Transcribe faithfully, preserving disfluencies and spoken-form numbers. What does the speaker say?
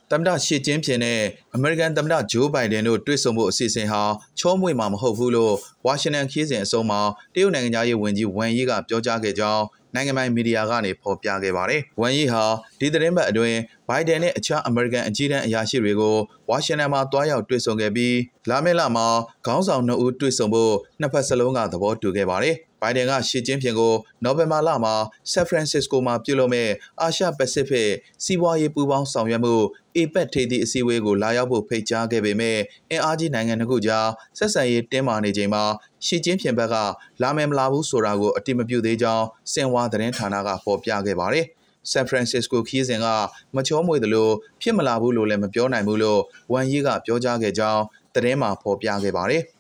သမ္မတရှီကျင်းဖျင်နဲ့အမေရိကန်သမ္မတဂျိုးဘိုင်ဒန်တို့တွေ့ဆုံဖို့အစီအစဉ်ဟာချောမွေ့မှာမဟုတ်ဘူးလို့ဝါရှင်တန်ခီးစဉ်အဆုံးမှာတရုတ်နိုင်ငံသားရေးဝန်ကြီးဝမ်ယီကပြောကြားခဲ့ကြောင်းနိုင်ငံပိုင်မီဒီယာကနေဖော်ပြခဲ့ပါတယ်။ဝမ်ယီဟာဒီသတင်းပတ်အတွင်းဘိုင်ဒန်နဲ့အခြားအမေရိကန်အကြီးတန်းအရာရှိတွေကိုဝါရှင်တန်မှာတွားရောက်တွေ့ဆုံခဲ့ပြီးလာမယ့်လမှာခေါင်းဆောင်နှစ်ဦးတွေ့ဆုံဖို့နှစ်ဖက်စလုံးကသဘောတူခဲ့ပါတယ်။ဘိုင်ဒန်ကရှီကျင်းဖျင်ကိုနိုဝင်ဘာလမှာဆန်ဖရန်စစ္စကိုမှာပြုလုပ်မဲ့အာရှပစိဖိတ်စီးပွားရေးပူးပေါင်းဆောင်ရွက်မှုအေပက်ထိပ်သီးအစည်းအဝေးကိုလာရောက်ဖို့ဖိတ်ကြားခဲ့ပေမဲ့အင်အားကြီးနိုင်ငံတစ်ခုကြားဆက်ဆံရေးတင်းမာနေချိန်မှာရှီကျင်းဖျင်ဘက်ကလာမယ်မလာဘူးဆိုတာကိုအတိမပြုသေးကြောင်းစင်ဝါသတင်းဌာနကဖော်ပြခဲ့ပါတယ်။ဆန်ဖရန်စစ္စကိုခီးစဉ်ကမချောမွေသလိုဖြစ်မလာဘူးလို့လည်းမပြောနိုင်ဘူးလို့ဝမ်ယီကပြောကြားခဲ့ကြောင်းသတင်းမှာဖော်ပြခဲ့ပါတယ်။